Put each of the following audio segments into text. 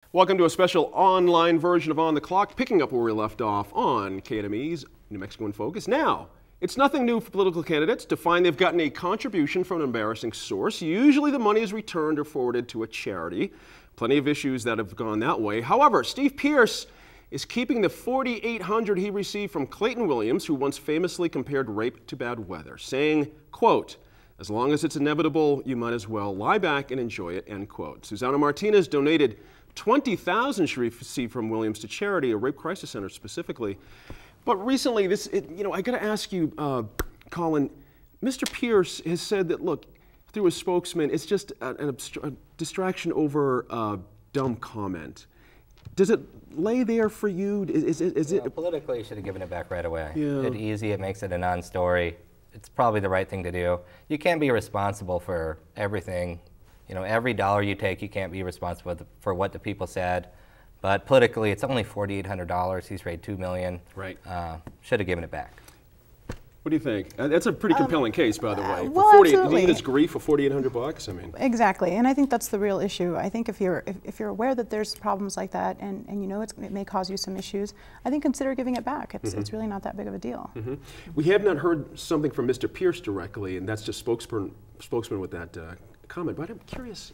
Welcome to a special online version of On the Clock, picking up where we left off on KNME's New Mexico in Focus. Now, it's nothing new for political candidates to find they've gotten a contribution from an embarrassing source. Usually the money is returned or forwarded to a charity. Plenty of issues that have gone that way. However, Steve Pearce is keeping the $4,800 he received from Clayton Williams, who once famously compared rape to bad weather, saying, quote, "As long as it's inevitable, you might as well lie back and enjoy it," end quote. Susana Martinez donated $20,000 she received from Williams to charity, a rape crisis center specifically. But recently, I got to ask you, Colin, Mr. Pearce has said that, look, through his spokesman, it's just a distraction over a dumb comment. Does it lay there for you? Is it politically, you should have given it back right away. Yeah. It's easy, it makes it a non-story. It's probably the right thing to do. You can't be responsible for everything. You know, every dollar you take, you can't be responsible for what the people said. But politically, it's only $4,800. He's raised $2 million. Right. Should have given it back. What do you think? That's a pretty compelling case, by the way. Well, absolutely. Even his grief for $4,800. I mean, exactly, and I think that's the real issue. I think if you're aware that there's problems like that, and you know it may cause you some issues, I think consider giving it back. It's really not that big of a deal. We have not heard something from Mr. Pearce directly, and that's just spokesman with that comment. But I'm curious,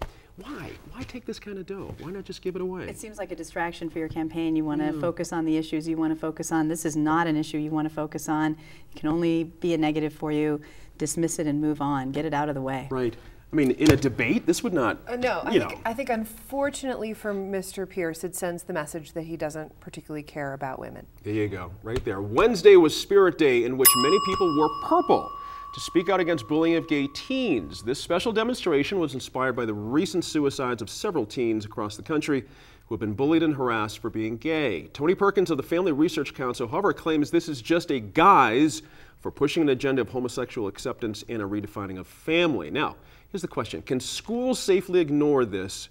why take this kind of dough? Why not just give it away? It seems like a distraction for your campaign. You want to focus on the issues you want to focus on. This is not an issue you want to focus on. It can only be a negative for you. Dismiss it and move on. Get it out of the way. Right. I mean, in a debate, this would not, No, I think unfortunately for Mr. Pearce, it sends the message that he doesn't particularly care about women. There you go, right there. Wednesday was Spirit Day, in which many people wore purple to speak out against bullying of gay teens. This special demonstration was inspired by the recent suicides of several teens across the country who have been bullied and harassed for being gay. Tony Perkins of the Family Research Council, however, claims this is just a guise for pushing an agenda of homosexual acceptance and a redefining of family. Now, here's the question. Can schools safely ignore this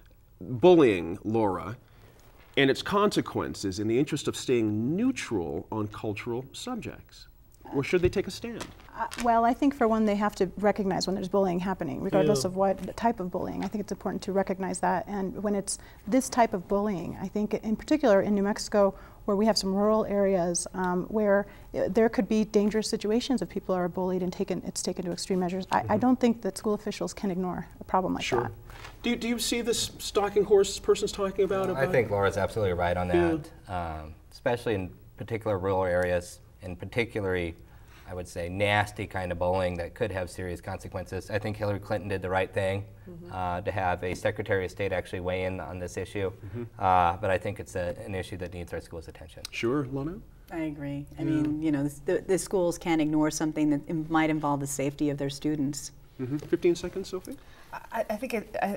bullying, Laura, and its consequences in the interest of staying neutral on cultural subjects? Or should they take a stand? Well, I think for one, they have to recognize when there's bullying happening, regardless of what type of bullying. I think it's important to recognize that. And when it's this type of bullying, I think in particular in New Mexico, where we have some rural areas where there could be dangerous situations if people are bullied and it's taken to extreme measures. I don't think that school officials can ignore a problem like that. Do you see this stalking horse this person's talking about? I think Laura's absolutely right on that, especially in particular rural areas, and particularly, I would say, nasty kind of bullying that could have serious consequences. I think Hillary Clinton did the right thing to have a Secretary of State actually weigh in on this issue, but I think it's an issue that needs our school's attention. Sure, Lana? I agree. I mean, the schools can't ignore something that might involve the safety of their students. 15 seconds, Sophie? I think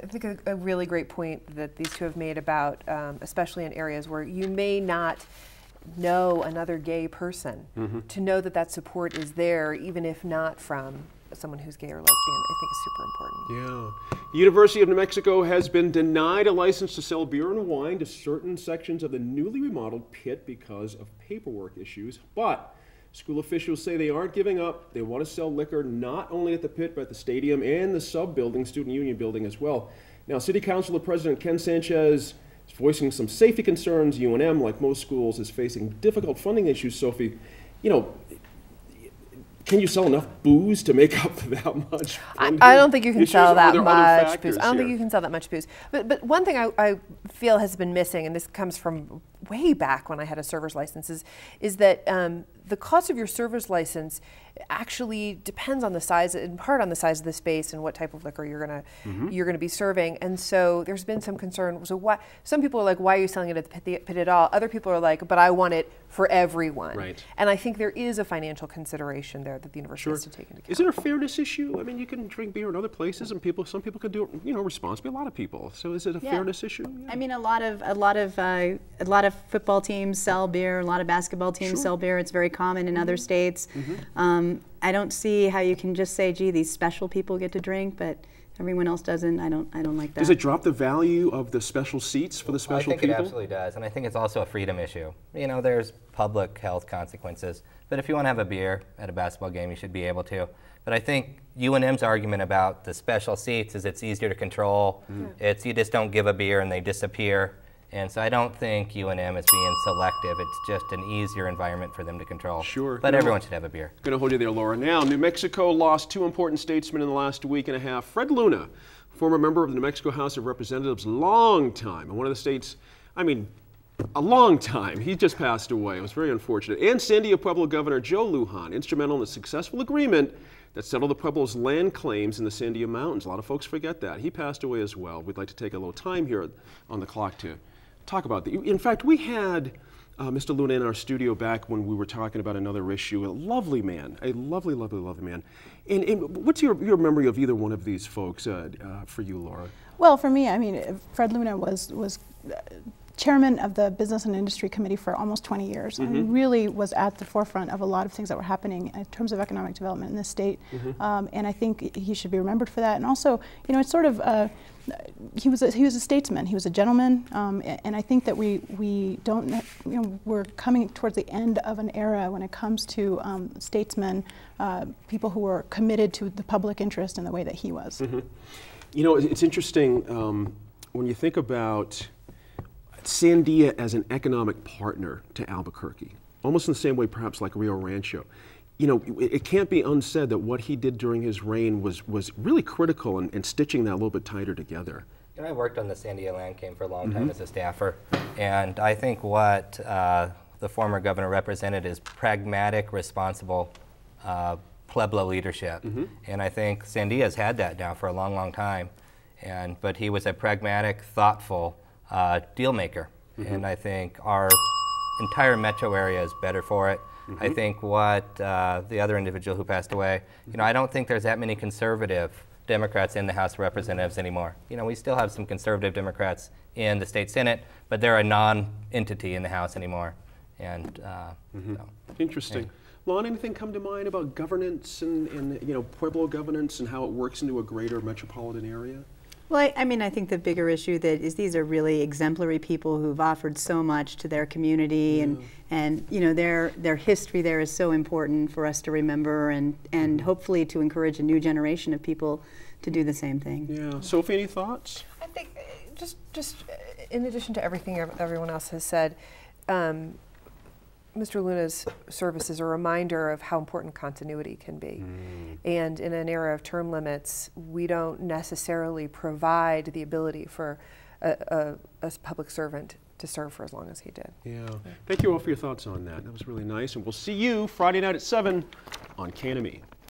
a really great point that these two have made about, especially in areas where you may not know another gay person, to know that that support is there, even if not from someone who's gay or lesbian, I think is super important. Yeah. The University of New Mexico has been denied a license to sell beer and wine to certain sections of the newly remodeled pit because of paperwork issues, but school officials say they aren't giving up. They want to sell liquor not only at the pit, but at the stadium and the sub-building, Student Union building as well. Now, City Councilor President Ken Sanchez is voicing some safety concerns. UNM, like most schools, is facing difficult funding issues. Sophie, can you sell enough booze to make up that much funding? I don't think you can sell that much booze. I don't think you can sell that much booze. But one thing I feel has been missing, and this comes from way back when I had a server's license, is that the cost of your server's license actually depends on the size, in part on the size of the space and what type of liquor you're gonna be serving. And so there's been some concern. So why? Some people are like, "Why are you selling it at the pit at all?" Other people are like, "But I want it for everyone." Right. And I think there is a financial consideration there that the university has to take into account. Is it a fairness issue? I mean, you can drink beer in other places, and some people can do it, responsibly. A lot of people. So is it a fairness issue? Yeah. I mean, a lot of football teams sell beer. A lot of basketball teams sell beer. It's very common in other states. I don't see how you can just say, "Gee, these special people get to drink," but everyone else doesn't. I don't like that. Does it drop the value of the special seats for the special people? I think it absolutely does, and I think it's also a freedom issue. There's public health consequences, but if you want to have a beer at a basketball game, you should be able to. But I think UNM's argument about the special seats is it's easier to control. It's you just don't give a beer and they disappear. And so I don't think UNM is being selective. It's just an easier environment for them to control. Sure. But everyone should have a beer. Going to hold you there, Laura. Now, New Mexico lost two important statesmen in the last week and a half. Fred Luna, former member of the New Mexico House of Representatives, long time, in one of the states, I mean, a long time. He just passed away. It was very unfortunate. And Sandia Pueblo Governor Joe Lujan, instrumental in the successful agreement that settled the Pueblo's land claims in the Sandia Mountains. A lot of folks forget that. He passed away as well. We'd like to take a little time here on the clock to talk about that. In fact, we had Mr. Luna in our studio back when we were talking about another issue. A lovely man, a lovely, lovely, lovely man. And what's your memory of either one of these folks for you, Laura? Well, for me, I mean, Fred Luna was chairman of the Business and Industry Committee for almost 20 years, and really was at the forefront of a lot of things that were happening in terms of economic development in this state. And I think he should be remembered for that. And also, you know, it's sort of he was a statesman. He was a gentleman, and I think that we don't, you know, we're coming towards the end of an era when it comes to statesmen, people who were committed to the public interest in the way that he was. You know, it's interesting when you think about Sandia as an economic partner to Albuquerque, almost in the same way perhaps like Rio Rancho. You know, it can't be unsaid that what he did during his reign was really critical in stitching that a little bit tighter together. And I worked on the Sandia land claim for a long time as a staffer, and I think what the former governor represented is pragmatic, responsible Pueblo leadership. And I think Sandia's had that now for a long, long time. But he was a pragmatic, thoughtful deal maker. And I think our entire metro area is better for it. I think what the other individual who passed away, you know, I don't think there's that many conservative Democrats in the House of Representatives anymore. You know, we still have some conservative Democrats in the state Senate, but they're a non-entity in the House anymore. And so, Interesting. Lon, anything come to mind about governance and you know, Pueblo governance and how it works into a greater metropolitan area? Well, I mean, I think the bigger issue that is these are really exemplary people who've offered so much to their community, and you know, their history there is so important for us to remember, and hopefully to encourage a new generation of people to do the same thing. Yeah. Sophie, any thoughts? I think just in addition to everything everyone else has said, Mr. Luna's service is a reminder of how important continuity can be. And in an era of term limits, we don't necessarily provide the ability for a public servant to serve for as long as he did. Yeah. Thank you all for your thoughts on that. That was really nice. And we'll see you Friday night at 7 on KNME.